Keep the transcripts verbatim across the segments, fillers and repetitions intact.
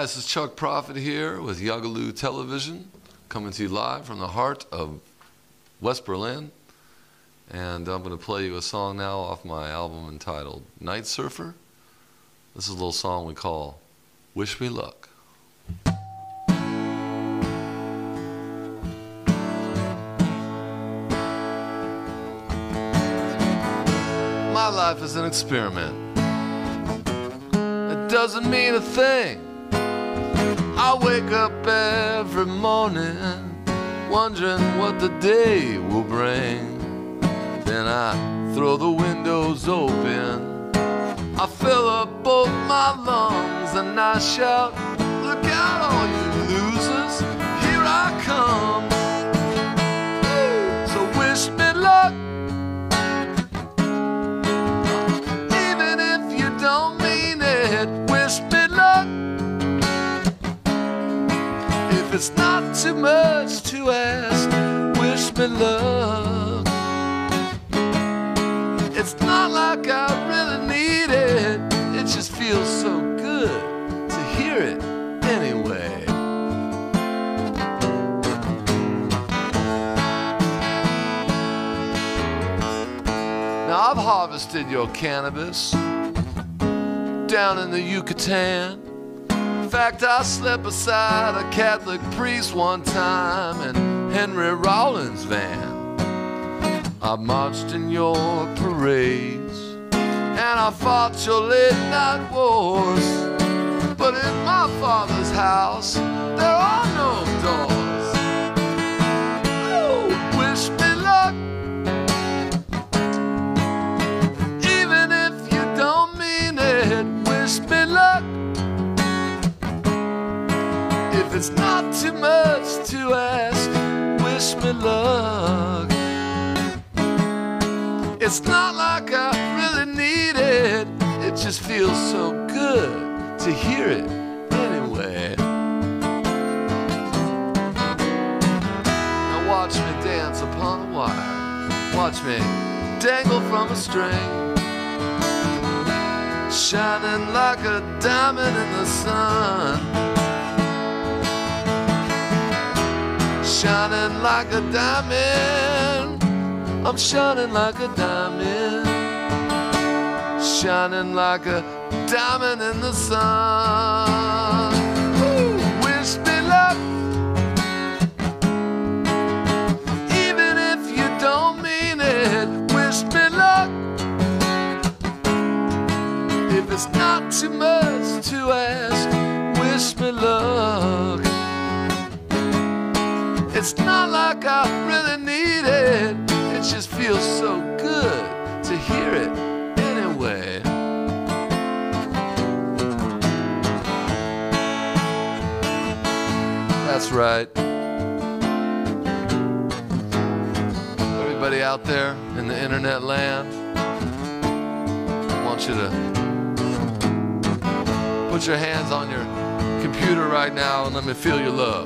Hi, this is Chuck Prophet here with Yagaloo Television, coming to you live from the heart of West Berlin. And I'm going to play you a song now off my album entitled Night Surfer. This is a little song we call Wish Me Luck. My life is an experiment. It doesn't mean a thing. I wake up every morning wondering what the day will bring. Then I throw the windows open, I fill up both my lungs and I shout, look out all you losers, here I come. So wish me luck, even if you don't mean it. Wish me luck, if it's not too much to ask. Wish me luck, it's not like I really need it, it just feels so good to hear it anyway. Now I've harvested your cannabis down in the Yucatan. In fact, I slept beside a Catholic priest one time in Henry Rollins' van. I marched in your parades and I fought your late night wars. But in my father's house there are no doors. Oh, wish me luck, even if you don't mean it. Wish me luck, if it's not too much to ask. Wish me luck, it's not like I really need it, it just feels so good to hear it anyway. Now watch me dance upon the wire, watch me dangle from a string, shining like a diamond in the sun, shining like a diamond. I'm shining like a diamond, shining like a diamond in the sun. Ooh, wish me luck, even if you don't mean it. Wish me luck, if it's not too much to ask. Wish me luck, it's not like I really need it, it just feels so good to hear it anyway. That's right. Everybody out there in the internet land, I want you to put your hands on your computer right now and let me feel your love.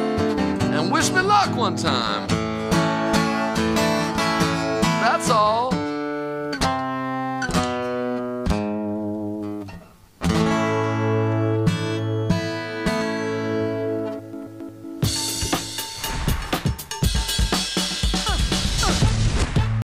And wish me luck one time. That's all.